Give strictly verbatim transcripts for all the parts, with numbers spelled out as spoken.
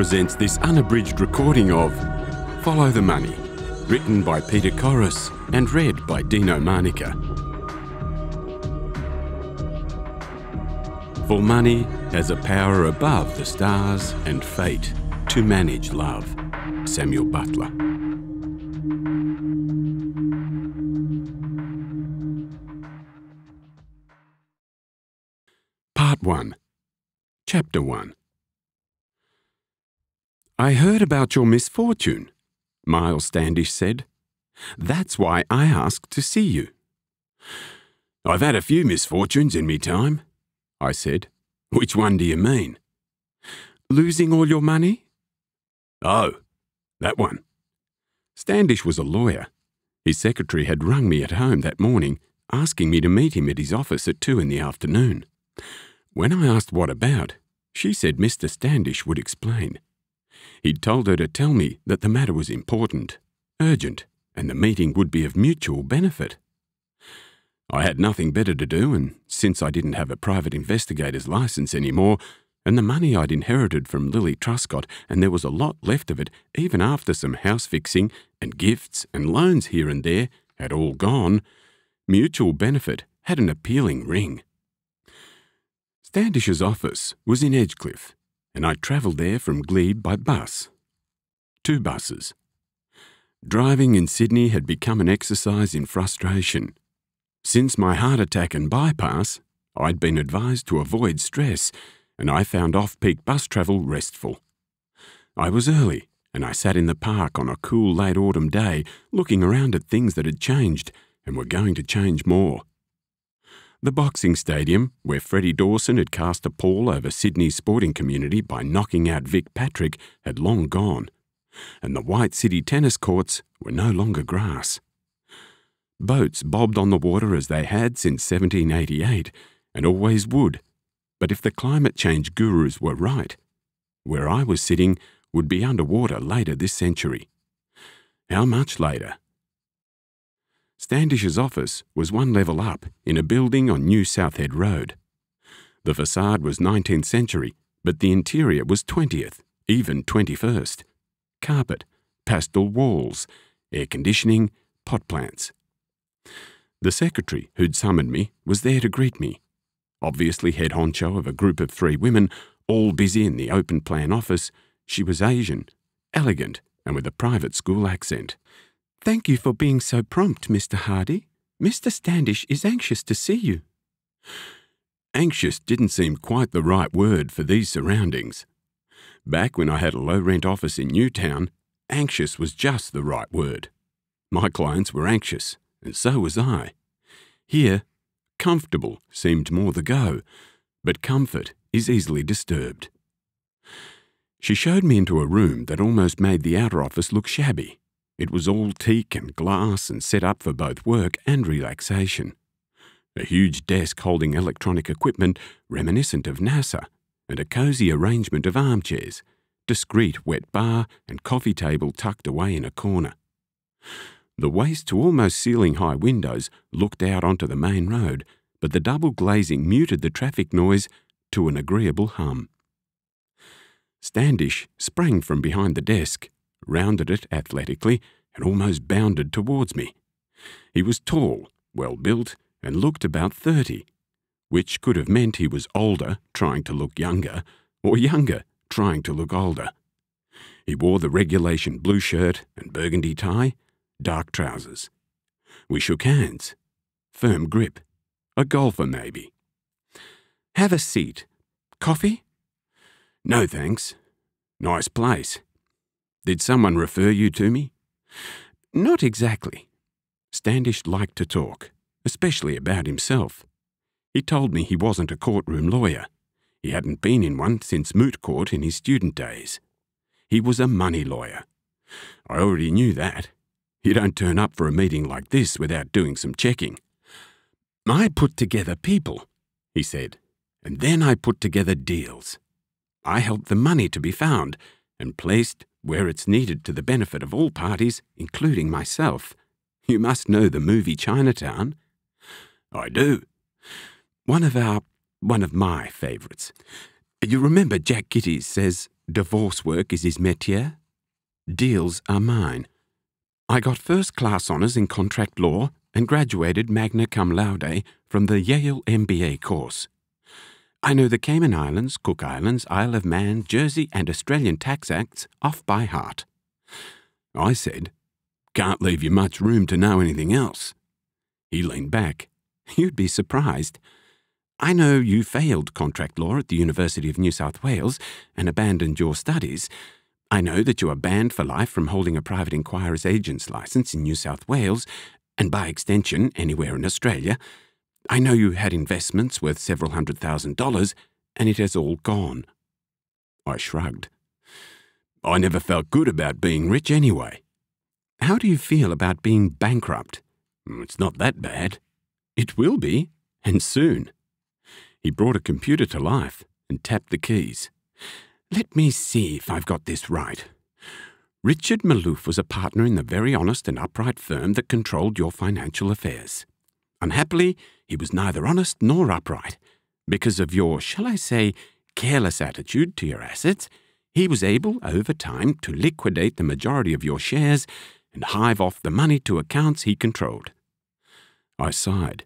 presents this unabridged recording of Follow the Money, written by Peter Corris and read by Dino Marnika. For money has a power above the stars and fate to manage love. Samuel Butler. Part one. Chapter one. I heard about your misfortune, Miles Standish said. That's why I asked to see you. I've had a few misfortunes in me time, I said. Which one do you mean? Losing all your money? Oh, that one. Standish was a lawyer. His secretary had rung me at home that morning, asking me to meet him at his office at two in the afternoon. When I asked what about, she said Mister Standish would explain. He'd told her to tell me that the matter was important, urgent, and the meeting would be of mutual benefit. I had nothing better to do, and since I didn't have a private investigator's license anymore, and the money I'd inherited from Lily Truscott, and there was a lot left of it even after some house fixing and gifts and loans here and there had all gone, mutual benefit had an appealing ring. Standish's office was in Edgecliff, and I travelled there from Glebe by bus. Two buses. Driving in Sydney had become an exercise in frustration. Since my heart attack and bypass, I'd been advised to avoid stress, and I found off-peak bus travel restful. I was early, and I sat in the park on a cool late autumn day looking around at things that had changed and were going to change more. The boxing stadium, where Freddie Dawson had cast a pall over Sydney's sporting community by knocking out Vic Patrick, had long gone, and the White City tennis courts were no longer grass. Boats bobbed on the water as they had since seventeen eighty-eight, and always would, but if the climate change gurus were right, where I was sitting would be underwater later this century. How much later? Standish's office was one level up in a building on New Southhead Road. The facade was nineteenth century, but the interior was twentieth, even twenty-first. Carpet, pastel walls, air conditioning, pot plants. The secretary who'd summoned me was there to greet me. Obviously head honcho of a group of three women, all busy in the open plan office, she was Asian, elegant, and with a private school accent. Thank you for being so prompt, Mister Hardy. Mister Standish is anxious to see you. Anxious didn't seem quite the right word for these surroundings. Back when I had a low-rent office in Newtown, anxious was just the right word. My clients were anxious, and so was I. Here, comfortable seemed more the go, but comfort is easily disturbed. She showed me into a room that almost made the outer office look shabby. It was all teak and glass and set up for both work and relaxation. A huge desk holding electronic equipment reminiscent of NASA, and a cosy arrangement of armchairs, discreet wet bar and coffee table tucked away in a corner. The waist to almost ceiling-high windows looked out onto the main road, but the double glazing muted the traffic noise to an agreeable hum. Standish sprang from behind the desk, rounded it athletically, and almost bounded towards me. He was tall, well-built, and looked about thirty, which could have meant he was older, trying to look younger, or younger, trying to look older. He wore the regulation blue shirt and burgundy tie, dark trousers. We shook hands. Firm grip. A golfer, maybe. Have a seat. Coffee? No, thanks. Nice place. Did someone refer you to me? Not exactly. Standish liked to talk, especially about himself. He told me he wasn't a courtroom lawyer. He hadn't been in one since moot court in his student days. He was a money lawyer. I already knew that. You don't turn up for a meeting like this without doing some checking. I put together people, he said, and then I put together deals. I helped the money to be found and placed where it's needed to the benefit of all parties, including myself. You must know the movie Chinatown. I do. One of our, one of my favourites. You remember Jack Gitties says, divorce work is his métier. Deals are mine. I got first-class honours in contract law and graduated magna cum laude from the Yale M B A course. I know the Cayman Islands, Cook Islands, Isle of Man, Jersey and Australian tax acts off by heart. I said, "Can't leave you much room to know anything else." He leaned back. "You'd be surprised. I know you failed contract law at the University of New South Wales and abandoned your studies. I know that you are banned for life from holding a private inquirer's agent's licence in New South Wales, and by extension anywhere in Australia. I know you had investments worth several hundred thousand dollars, and it has all gone." I shrugged. "I never felt good about being rich anyway." "How do you feel about being bankrupt?" "It's not that bad." "It will be, and soon." He brought a computer to life and tapped the keys. "Let me see if I've got this right. Richard Maloof was a partner in the very honest and upright firm that controlled your financial affairs. Unhappily, he was neither honest nor upright. Because of your, shall I say, careless attitude to your assets, he was able, over time, to liquidate the majority of your shares and hive off the money to accounts he controlled." I sighed.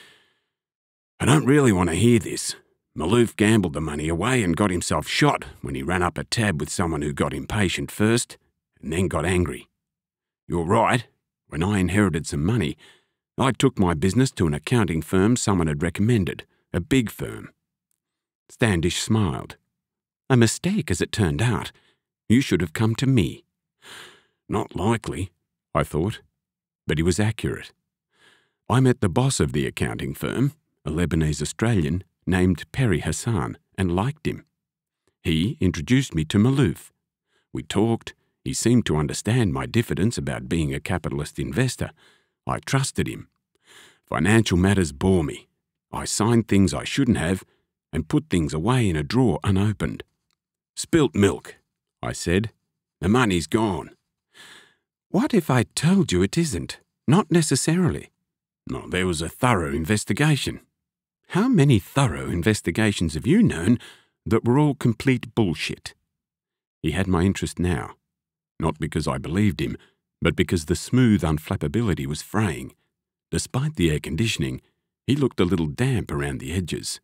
"I don't really want to hear this. Maloof gambled the money away and got himself shot when he ran up a tab with someone who got impatient first and then got angry. You're right. When I inherited some money, I took my business to an accounting firm someone had recommended, a big firm." Standish smiled. "A mistake, as it turned out. You should have come to me." Not likely, I thought, but he was accurate. I met the boss of the accounting firm, a Lebanese Australian named Perry Hassan, and liked him. He introduced me to Maloof. We talked. He seemed to understand my diffidence about being a capitalist investor. I trusted him. Financial matters bore me. I signed things I shouldn't have and put things away in a drawer unopened. "Spilt milk," I said. "The money's gone." "What if I told you it isn't? Not necessarily." "No, there was a thorough investigation." "How many thorough investigations have you known that were all complete bullshit?" He had my interest now, not because I believed him, but because the smooth unflappability was fraying. Despite the air conditioning, he looked a little damp around the edges.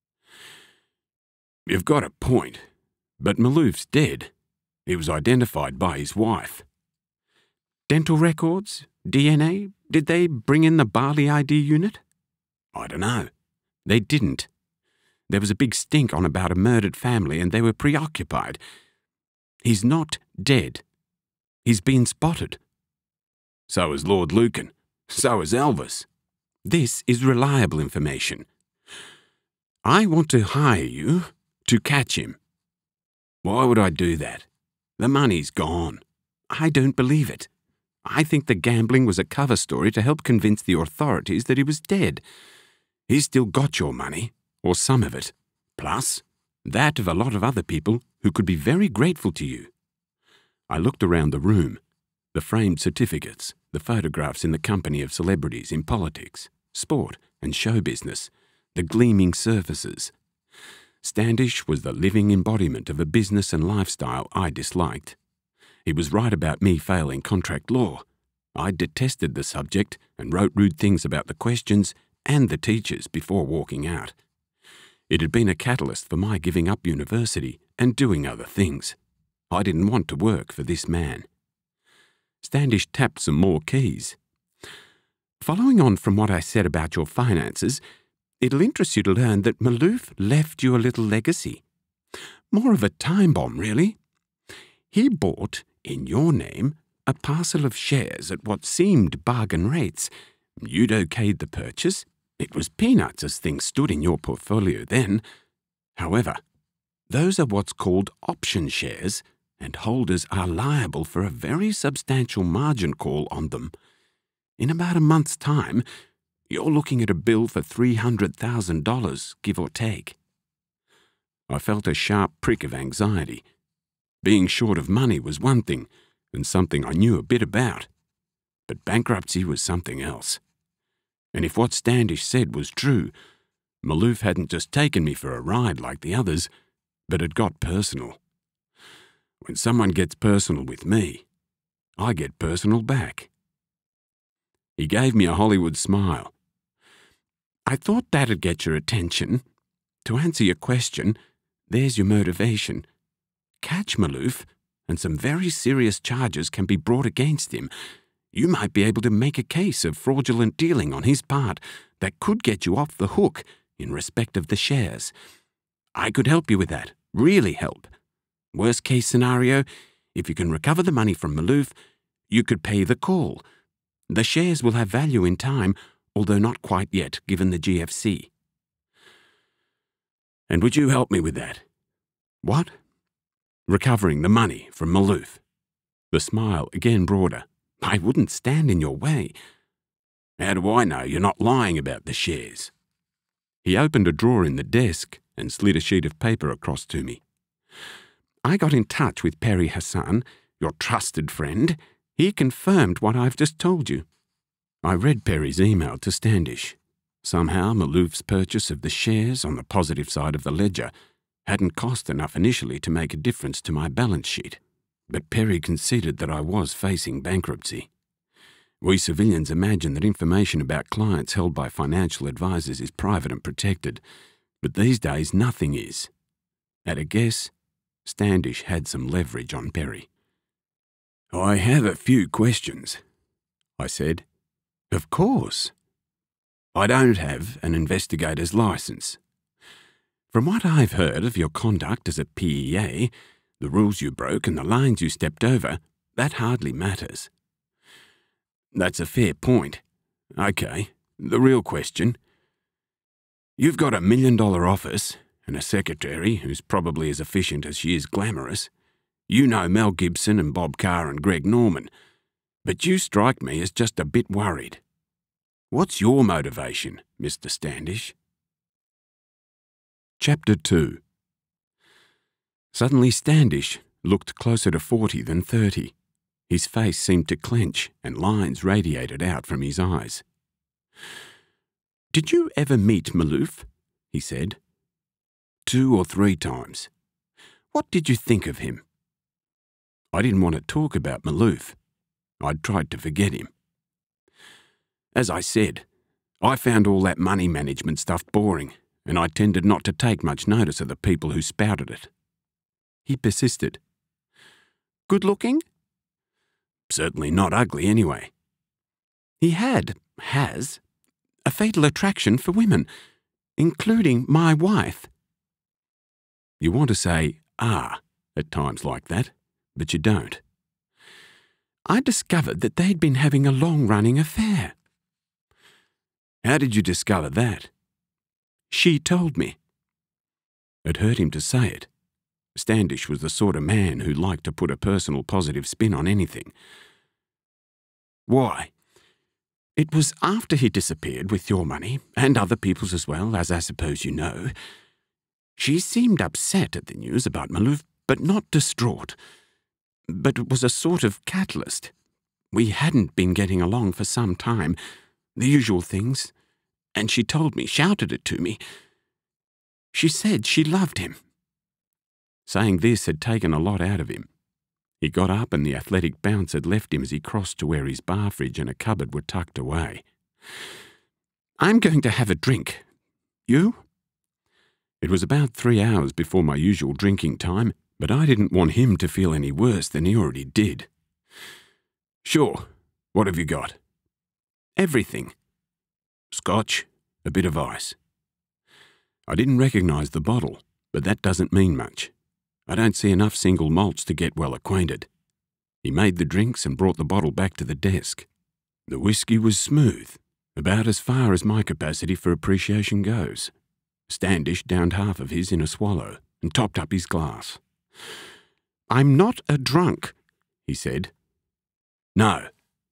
"You've got a point, but Maloof's dead. He was identified by his wife." "Dental records? D N A? Did they bring in the Bali I D unit?" "I don't know." "They didn't. There was a big stink on about a murdered family and they were preoccupied. He's not dead. He's been spotted." "So is Lord Lucan. So is Elvis." "This is reliable information. I want to hire you to catch him." "Why would I do that? The money's gone." "I don't believe it. I think the gambling was a cover story to help convince the authorities that he was dead. He's still got your money, or some of it, plus that of a lot of other people who could be very grateful to you." I looked around the room, the framed certificates, the photographs in the company of celebrities in politics, sport and show business, the gleaming surfaces. Standish was the living embodiment of a business and lifestyle I disliked. He was right about me failing contract law. I detested the subject and wrote rude things about the questions and the teachers before walking out. It had been a catalyst for my giving up university and doing other things. I didn't want to work for this man. Standish tapped some more keys. "Following on from what I said about your finances, it'll interest you to learn that Maloof left you a little legacy. More of a time bomb, really. He bought, in your name, a parcel of shares at what seemed bargain rates. You'd okayed the purchase. It was peanuts as things stood in your portfolio then. However, those are what's called option shares, and holders are liable for a very substantial margin call on them. In about a month's time, you're looking at a bill for three hundred thousand dollars, give or take." I felt a sharp prick of anxiety. Being short of money was one thing, and something I knew a bit about. But bankruptcy was something else. And if what Standish said was true, Maloof hadn't just taken me for a ride like the others, but had got personal. When someone gets personal with me, I get personal back." He gave me a Hollywood smile. "I thought that'd get your attention. To answer your question, there's your motivation. Catch Maloof, and some very serious charges can be brought against him. You might be able to make a case of fraudulent dealing on his part that could get you off the hook in respect of the shares. I could help you with that, really help. Worst case scenario, if you can recover the money from Maloof, you could pay the call. The shares will have value in time, although not quite yet, given the G F C. And would you help me with that?" "What?" "Recovering the money from Maloof." The smile again broader. "I wouldn't stand in your way." "How do I know you're not lying about the shares?" He opened a drawer in the desk and slid a sheet of paper across to me. "I got in touch with Perry Hassan, your trusted friend. He confirmed what I've just told you." I read Perry's email to Standish. Somehow Maloof's purchase of the shares on the positive side of the ledger hadn't cost enough initially to make a difference to my balance sheet, but Perry conceded that I was facing bankruptcy. We civilians imagine that information about clients held by financial advisors is private and protected, but these days nothing is. At a guess, Standish had some leverage on Perry. "I have a few questions," I said. "Of course." "I don't have an investigator's license. From what I've heard of your conduct as a P E A, the rules you broke and the lines you stepped over, that hardly matters." "That's a fair point. Okay, the real question. You've got a million-dollar office and a secretary who's probably as efficient as she is glamorous. You know Mel Gibson and Bob Carr and Greg Norman, but you strike me as just a bit worried. What's your motivation, Mister Standish?" Chapter two. Suddenly Standish looked closer to forty than thirty. His face seemed to clench and lines radiated out from his eyes. "Did you ever meet Maloof?" he said. "Two or three times." "What did you think of him?" I didn't want to talk about Maloof. I'd tried to forget him. "As I said, I found all that money management stuff boring, and I tended not to take much notice of the people who spouted it." He persisted. "Good looking?" "Certainly not ugly, anyway." "He had, has, a fatal attraction for women, including my wife." You want to say, "ah," at times like that, but you don't. "I discovered that they'd been having a long-running affair." "How did you discover that?" "She told me." It hurt him to say it. Standish was the sort of man who liked to put a personal positive spin on anything. "Why?" "It was after he disappeared with your money, and other people's as well, as I suppose you know. She seemed upset at the news about Maloof, but not distraught. But it was a sort of catalyst. We hadn't been getting along for some time, the usual things, and she told me, shouted it to me. She said she loved him." Saying this had taken a lot out of him. He got up and the athletic bounce had left him as he crossed to where his bar fridge and a cupboard were tucked away. "I'm going to have a drink. You?" It was about three hours before my usual drinking time, but I didn't want him to feel any worse than he already did. "Sure. What have you got?" "Everything." "Scotch, a bit of ice." I didn't recognise the bottle, but that doesn't mean much. I don't see enough single malts to get well acquainted. He made the drinks and brought the bottle back to the desk. The whiskey was smooth, about as far as my capacity for appreciation goes. Standish downed half of his in a swallow and topped up his glass. "I'm not a drunk," he said. "No.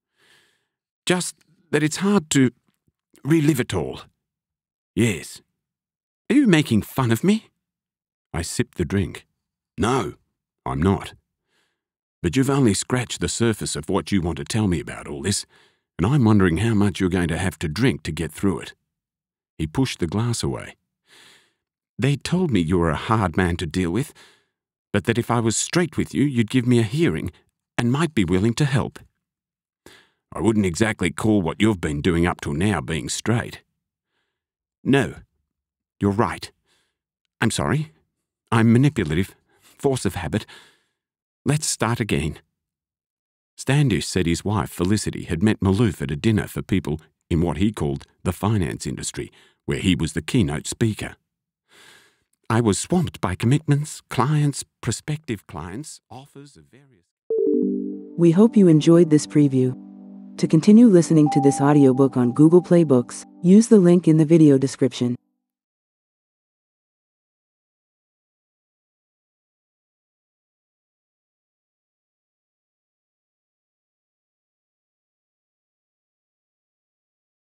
Just that it's hard to relive it all." "Yes." "Are you making fun of me?" I sipped the drink. "No, I'm not. But you've only scratched the surface of what you want to tell me about all this, and I'm wondering how much you're going to have to drink to get through it." He pushed the glass away. "They told me you were a hard man to deal with. but that if I was straight with you, you'd give me a hearing and might be willing to help. I wouldn't exactly call what you've been doing up till now being straight. No, you're right. I'm sorry. I'm manipulative, force of habit. Let's start again. Standish said his wife, Felicity, had met Maloof at a dinner for people in what he called the finance industry, where he was the keynote speaker. I was swamped by commitments, clients, prospective clients, offers of various... We hope you enjoyed this preview. To continue listening to this audiobook on Google Play Books, use the link in the video description.